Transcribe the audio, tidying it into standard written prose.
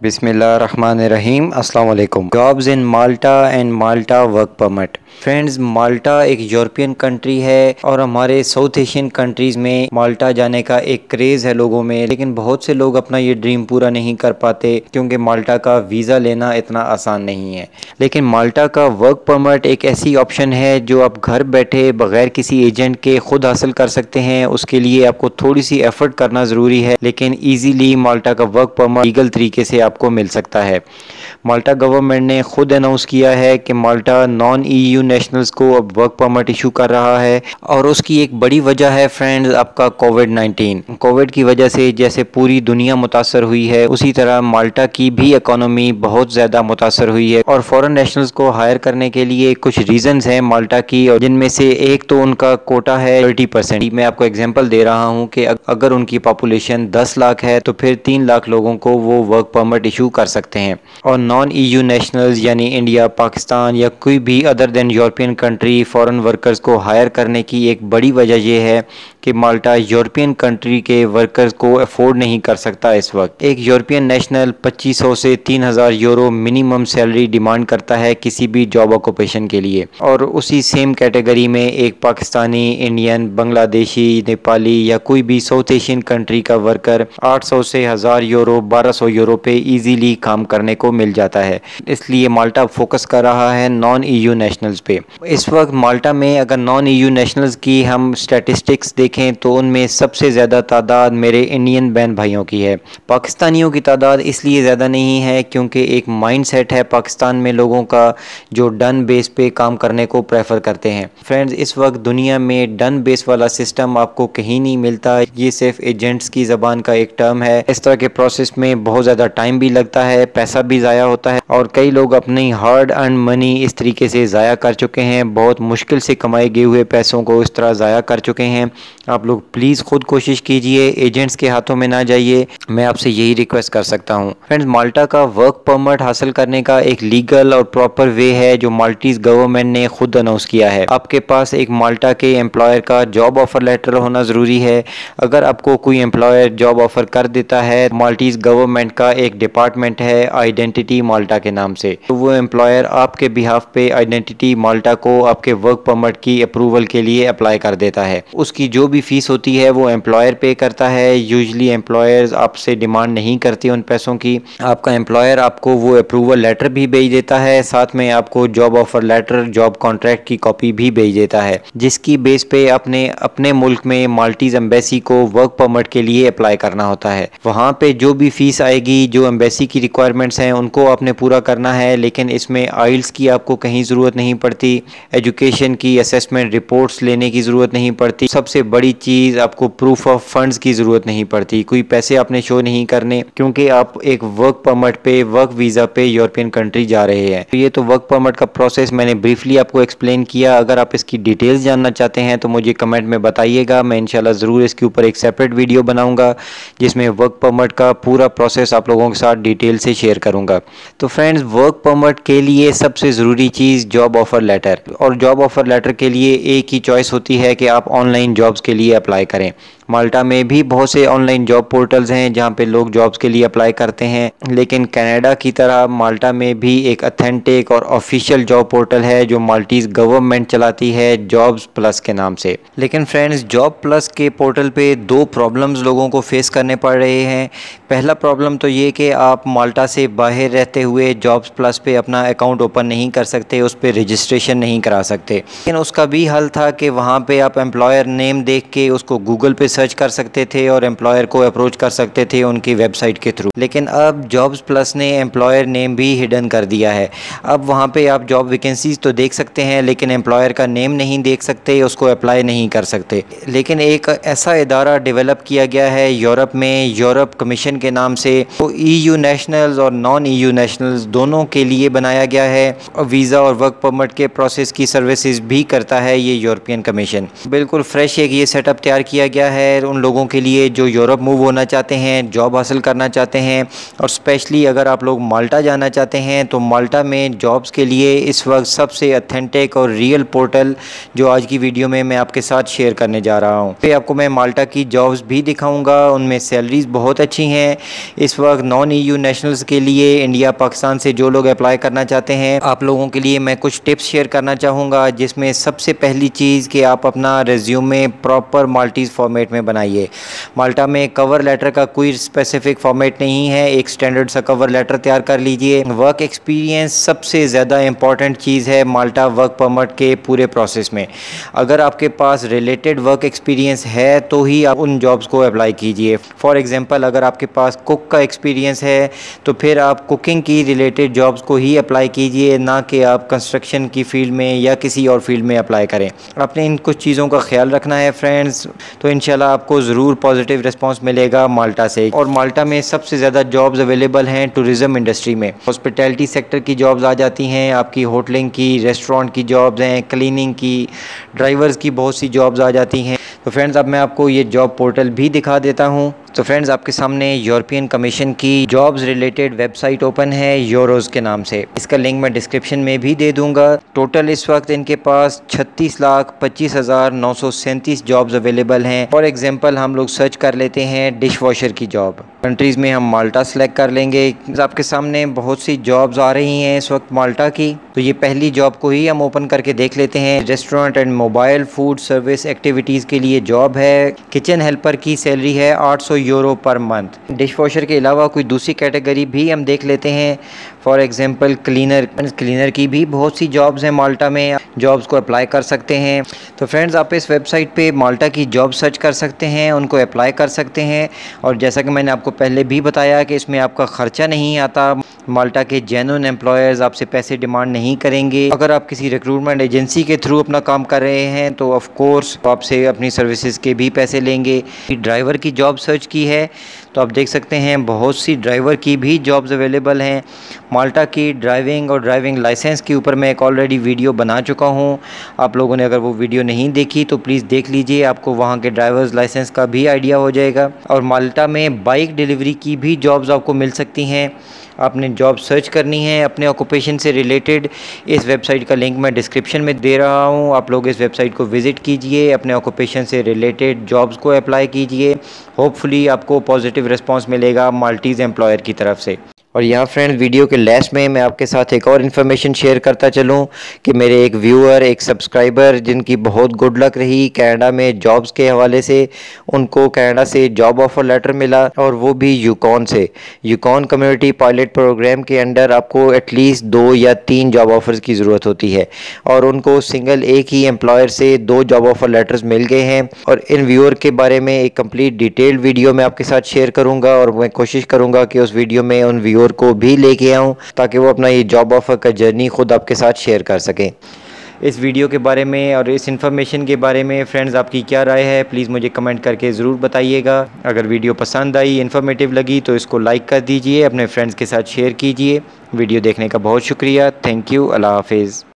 बिस्मिल्लाहिर्रहमानिर्रहीम। अस्सलाम वालेकुम। Jobs in Malta and Malta work permit. Friends, Malta एक यूरोपियन कंट्री है और हमारे साउथ एशियन कंट्रीज़ में माल्टा जाने का एक क्रेज़ है लोगों में, लेकिन बहुत से लोग अपना ये ड्रीम पूरा नहीं कर पाते क्योंकि माल्टा का वीज़ा लेना इतना आसान नहीं है। लेकिन माल्टा का वर्क परमिट एक ऐसी ऑप्शन है जो आप घर बैठे बग़ैर किसी एजेंट के ख़ुद हासिल कर सकते हैं। उसके लिए आपको थोड़ी सी एफ़र्ट करना ज़रूरी है, लेकिन ईज़िली माल्टा का वर्क परमिट लीगल तरीके से आपको मिल सकता है। माल्टा गवर्नमेंट ने खुद अनाउंस किया है कि माल्टा नॉन EU नेशनल्स को अब वर्क परमिट इशू कर रहा है और उसकी एक बड़ी वजह है फ्रेंड्स आपका कोविड-19। कोविड की वजह से जैसे पूरी दुनिया मुतासर हुई है, उसी तरह माल्टा की भी इकोनॉमी बहुत ज़्यादा मुतासर हुई है और फॉरेन नेशनल्स को हायर करने के लिए कुछ रीज़न्स हैं माल्टा की, और जिनमें से एक तो उनका कोटा है 30%। मैं आपको एग्जांपल दे रहा हूं कि अगर उनकी पॉपुलेशन 10 लाख है तो फिर 3 लाख लोगों को वो वर्क परमिट इशू कर सकते हैं। और नॉन EU नेशनल्स यानी इंडिया, पाकिस्तान या कोई भी other than European country foreign workers को हायर करने की एक बड़ी वजह यह है कि माल्टा यूरोपियन कंट्री के वर्कर्स को अफोर्ड नहीं कर सकता। इस वक्त एक यूरोपियन नेशनल 2500 से 3000 यूरो मिनिमम सैलरी डिमांड करता है किसी भी जॉब ऑक्यूपेशन के लिए, और उसी सेम कैटेगरी में एक पाकिस्तानी, इंडियन, बांग्लादेशी, नेपाली या कोई भी साउथ एशियन कंट्री का वर्कर 800 से 1000 यूरो, 1200 यूरो पे इजीली काम करने को मिल जाता है। इसलिए माल्टा फोकस कर रहा है नॉन EU नेशनल्स पे। इस वक्त माल्टा में अगर नॉन EU नेशनल्स की हम स्टैटिस्टिक्स देखें तो उनमें सबसे ज़्यादा तादाद मेरे इंडियन बहन भाइयों की है। पाकिस्तानियों की तादाद इसलिए ज़्यादा नहीं है क्योंकि एक माइंडसेट है पाकिस्तान में लोगों का जो डन बेस पे काम करने को प्रेफर करते हैं। फ्रेंड्स, इस वक्त दुनिया में डन बेस वाला सिस्टम आपको कहीं नहीं मिलता। ये सिर्फ एजेंट्स की ज़बान का एक टर्म है। इस तरह के प्रोसेस में बहुत ज़्यादा टाइम भी लगता है, पैसा भी ज़ाया होता है और कई लोग अपनी हार्ड अर्न मनी इस तरीके से ज़ाया कर चुके हैं। बहुत मुश्किल से कमाए गए हुए पैसों को इस तरह ज़ाया कर चुके हैं। आप लोग प्लीज़ खुद कोशिश कीजिए, एजेंट्स के हाथों में ना जाइए। मैं आपसे यही रिक्वेस्ट कर सकता हूँ। फ्रेंड्स, माल्टा का वर्क परमिट हासिल करने का एक लीगल और प्रॉपर वे है जो माल्टीज़ गवर्नमेंट ने खुद अनाउंस किया है। आपके पास एक माल्टा के एम्प्लॉयर का जॉब ऑफर लेटर होना ज़रूरी है। अगर आपको कोई एम्प्लॉयर जॉब ऑफर कर देता है, माल्टीज़ गवर्नमेंट का एक डिपार्टमेंट है आइडेंटिटी माल्टा के नाम से, तो वो एम्प्लॉयर आपके बिहाफ पे आइडेंटिटी माल्टा को आपके वर्क परमिट की अप्रूवल के लिए अप्लाई कर देता है। उसकी जो भी फीस होती है वो एम्प्लॉयर पे करता है। यूजुअली एम्प्लॉयर्स आपसे डिमांड नहीं करते उन पैसों की। आपका एम्प्लॉयर आपको वो अप्रूवल लेटर भी भेज देता है, साथ में आपको job offer letter, job contract की कॉपी भी भेज देता है, जिसकी बेस पे आपने अपने मुल्क में माल्टीज़ एम्बेसी को वर्क परमिट के लिए अप्लाई करना होता है। वहाँ पे जो भी फीस आएगी, जो एम्बेसी की रिक्वायरमेंट्स हैं उनको आपने पूरा करना है, लेकिन इसमें आइल्स की आपको कहीं ज़रूरत नहीं पड़ती, एजुकेशन की असेसमेंट रिपोर्ट्स लेने की ज़रूरत नहीं पड़ती। सबसे बड़ी चीज़, आपको प्रूफ ऑफ फंड्स की ज़रूरत नहीं पड़ती। कोई पैसे आपने शो नहीं करने क्योंकि आप एक वर्क परमिट पे, वर्क वीज़ा पे यूरोपियन कंट्री जा रहे हैं। तो ये तो वर्क परमिट का प्रोसेस मैंने ब्रीफली आपको एक्सप्लेन किया। अगर आप इसकी डिटेल्स जानना चाहते हैं तो मुझे कमेंट में बताइएगा। मैं इंशाल्लाह ज़रूर इसके ऊपर एक सेपरेट वीडियो बनाऊंगा जिसमें वर्क परमिट का पूरा प्रोसेस आप लोगों के साथ डिटेल से शेयर करूंगा। तो फ्रेंड्स, वर्क परमिट के लिए सबसे ज़रूरी चीज़ जॉब ऑफर लेटर, और जॉब ऑफर लेटर के लिए एक ही चॉइस होती है कि आप ऑनलाइन जॉब्स के लिए अप्लाई करें। माल्टा में भी बहुत से ऑनलाइन जॉब पोर्टल्स हैं जहां पे लोग जॉब्स के लिए अप्लाई करते हैं, लेकिन कनाडा की तरह माल्टा में भी एक अथेंटिक और ऑफिशियल जॉब पोर्टल है जो माल्टीज़ गवर्नमेंट चलाती है, जॉब्स प्लस के नाम से। लेकिन फ्रेंड्स, जॉब प्लस के पोर्टल पे दो प्रॉब्लम्स लोगों को फेस करने पड़ रहे हैं। पहला प्रॉब्लम तो ये कि आप माल्टा से बाहर रहते हुए जॉब्स प्लस पे अपना अकाउंट ओपन नहीं कर सकते, उस पर रजिस्ट्रेशन नहीं करा सकते। लेकिन उसका भी हल था कि वहाँ पे आप एम्प्लॉयर नेम देख के उसको गूगल पे सर्च कर सकते थे और एम्प्लॉयर को अप्रोच कर सकते थे उनकी वेबसाइट के थ्रू। लेकिन अब जॉब्स प्लस ने एम्प्लॉयर नेम भी हिडन कर दिया है। अब वहाँ पे आप जॉब वैकेंसीज तो देख सकते हैं लेकिन एम्प्लॉयर का नेम नहीं देख सकते, उसको अप्लाई नहीं कर सकते। लेकिन एक ऐसा इदारा डेवलप किया गया है यूरोप में, यूरोप कमीशन के नाम से, वो EU नेशनल्स और नॉन EU नेशनल्स दोनों के लिए बनाया गया है। वीज़ा और वर्क परमिट के प्रोसेस की सर्विसेज भी करता है ये यूरोपियन कमीशन। बिल्कुल फ्रेश एक ये सेटअप तैयार किया गया है। है उन लोगों के लिए जो यूरोप मूव होना चाहते हैं, जॉब हासिल करना चाहते हैं, और स्पेशली अगर आप लोग माल्टा जाना चाहते हैं तो माल्टा में जॉब्स के लिए इस वक्त सबसे ऑथेंटिक और रियल पोर्टल जो आज की वीडियो में मैं आपके साथ शेयर करने जा रहा हूँ। फिर आपको मैं माल्टा की जॉब्स भी दिखाऊँगा, उनमें सैलरीज बहुत अच्छी हैं। इस वक्त नॉन EU नेशनल्स के लिए इंडिया पाकिस्तान से जो लोग अप्लाई करना चाहते हैं, आप लोगों के लिए मैं कुछ टिप्स शेयर करना चाहूँगा, जिसमें सबसे पहली चीज़ कि आप अपना रेज्यूमे प्रॉपर माल्टीज़ फॉर्मेट में बनाइए। माल्टा में कवर लेटर का कोई स्पेसिफिक फॉर्मेट नहीं है, एक स्टैंडर्ड सा कवर लेटर तैयार कर लीजिए। वर्क एक्सपीरियंस सबसे ज़्यादा इंपॉर्टेंट चीज़ है माल्टा वर्क परमिट के पूरे प्रोसेस में। अगर आपके पास रिलेटेड वर्क एक्सपीरियंस है तो ही आप उन जॉब्स को अप्लाई कीजिए। फॉर एग्जांपल, अगर आपके पास कुक का एक्सपीरियंस है तो फिर आप कुकिंग की रिलेटेड जॉब्स को ही अप्लाई कीजिए, ना कि आप कंस्ट्रक्शन की फील्ड में या किसी और फील्ड में अप्लाई करें। आपने इन कुछ चीज़ों का ख्याल रखना है फ्रेंड्स, तो इंशाल्लाह आपको ज़रूर पॉजिटिव रिस्पांस मिलेगा माल्टा से। और माल्टा में सबसे ज़्यादा जॉब्स अवेलेबल हैं टूरिज़्म इंडस्ट्री में। हॉस्पिटैलिटी सेक्टर की जॉब्स आ जाती हैं, आपकी होटलिंग की, रेस्टोरेंट की जॉब्स हैं, क्लीनिंग की, ड्राइवर्स की बहुत सी जॉब्स आ जाती हैं। तो फ्रेंड्स अब मैं आपको ये जॉब पोर्टल भी दिखा देता हूँ। तो फ्रेंड्स आपके सामने यूरोपियन कमीशन की जॉब्स रिलेटेड वेबसाइट ओपन है यूरोज के नाम से। इसका लिंक मैं डिस्क्रिप्शन में भी दे दूंगा। टोटल इस वक्त इनके पास 36,25,937 जॉब्स अवेलेबल हैं। फॉर एग्जांपल हम लोग सर्च कर लेते हैं डिश वॉशर की जॉब। कंट्रीज़ में हम माल्टा सेलेक्ट कर लेंगे। आपके सामने बहुत सी जॉब्स आ रही हैं इस वक्त माल्टा की, तो ये पहली जॉब को ही हम ओपन करके देख लेते हैं। Restaurant and mobile food service activities के लिए जॉब है। किचन हेल्पर की सैलरी है 800 euro per month. Dish washer के अलावा कोई दूसरी कैटेगरी भी हम देख लेते हैं। फॉर एग्जांपल क्लीनर की भी बहुत सी जॉब्स हैं माल्टा में, जॉब्स को अप्लाई कर सकते हैं। तो फ्रेंड्स आप इस वेबसाइट पे माल्टा की जॉब सर्च कर सकते हैं, उनको अप्लाई कर सकते हैं। और जैसा कि मैंने आपको पहले भी बताया कि इसमें आपका ख़र्चा नहीं आता। माल्टा के जेन्युइन एम्प्लॉयर्स आपसे पैसे डिमांड नहीं करेंगे। अगर आप किसी रिक्रूटमेंट एजेंसी के थ्रू अपना काम कर रहे हैं तो ऑफ कोर्स आपसे अपनी सर्विसेज के भी पैसे लेंगे। ड्राइवर की जॉब सर्च की है तो आप देख सकते हैं बहुत सी ड्राइवर की भी जॉब्स अवेलेबल हैं। माल्टा की ड्राइविंग और ड्राइविंग लाइसेंस के ऊपर मैं एक ऑलरेडी वीडियो बना चुका हूं। आप लोगों ने अगर वो वीडियो नहीं देखी तो प्लीज़ देख लीजिए, आपको वहां के ड्राइवर्स लाइसेंस का भी आइडिया हो जाएगा। और माल्टा में बाइक डिलीवरी की भी जॉब्स आपको मिल सकती हैं। आपने जॉब सर्च करनी है अपने ऑक्यूपेशन से रिलेटेड। इस वेबसाइट का लिंक मैं डिस्क्रिप्शन में दे रहा हूँ, आप लोग इस वेबसाइट को विज़िट कीजिए, अपने ऑक्यूपेशन से रिलेटेड जॉब्स को अप्लाई कीजिए। होपफुली आपको पॉजिटिव रिस्पांस मिलेगा माल्टीज़ एम्प्लॉयर की तरफ से। और यहाँ फ्रेंड्स वीडियो के लास्ट में मैं आपके साथ एक और इन्फॉर्मेशन शेयर करता चलूँ कि मेरे एक व्यूअर, एक सब्सक्राइबर जिनकी बहुत गुड लक रही कनाडा में जॉब्स के हवाले से, उनको कनाडा से जॉब ऑफ़र लेटर मिला, और वो भी यूकॉन से। यूकॉन कम्युनिटी पायलट प्रोग्राम के अंडर आपको एटलीस्ट 2 या 3 जॉब ऑफ़र्स की ज़रूरत होती है, और उनको सिंगल एक ही एम्प्लॉयर से 2 जॉब ऑफ़र लेटर्स मिल गए हैं। और इन व्यूअर के बारे में एक कंप्लीट डिटेल्ड वीडियो मैं आपके साथ शेयर करूँगा, और मैं कोशिश करूँगा कि उस वीडियो में उन व्यूअर को भी लेके आऊं ताकि वो अपना ये जॉब ऑफर का जर्नी खुद आपके साथ शेयर कर सकें। इस वीडियो के बारे में और इस इन्फॉर्मेशन के बारे में फ्रेंड्स आपकी क्या राय है, प्लीज़ मुझे कमेंट करके ज़रूर बताइएगा। अगर वीडियो पसंद आई, इन्फॉर्मेटिव लगी तो इसको लाइक कर दीजिए, अपने फ्रेंड्स के साथ शेयर कीजिए। वीडियो देखने का बहुत शुक्रिया। Thank you. अल्लाह हाफिज़।